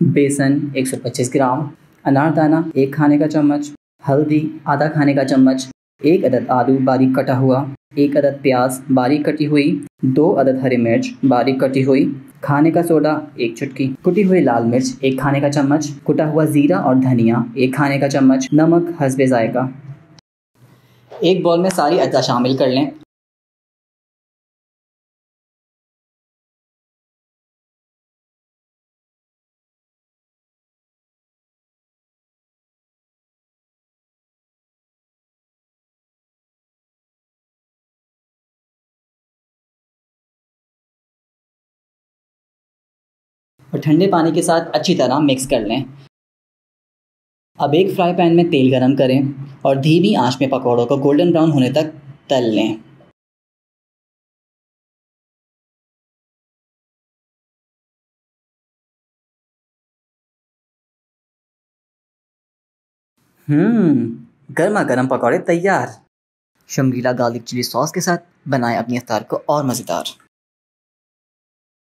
बेसन 125 ग्राम, अनारदाना 1 खाने का चम्मच, हल्दी आधा खाने का चम्मच, 1 अदद आलू बारीक कटा हुआ, 1 अदद प्याज बारीक कटी हुई, 2 अदद हरी मिर्च बारीक कटी हुई, खाने का सोडा 1 चुटकी, कुटी हुई लाल मिर्च 1 खाने का चम्मच, कुटा हुआ जीरा और धनिया 1 खाने का चम्मच, नमक हस्बे जायका। एक बॉल में सारी अज्जा शामिल कर लें। और ठंडे पानी के साथ अच्छी तरह मिक्स कर लें। अब एक फ्राई पैन में तेल गरम करें और धीमी आंच में पकौड़ों को गोल्डन ब्राउन होने तक तल लें। गर्मा गर्म पकौड़े तैयार। शंग्रीला गार्लिक चिली सॉस के साथ बनाएं अपनी इफ्तार को और मज़ेदार।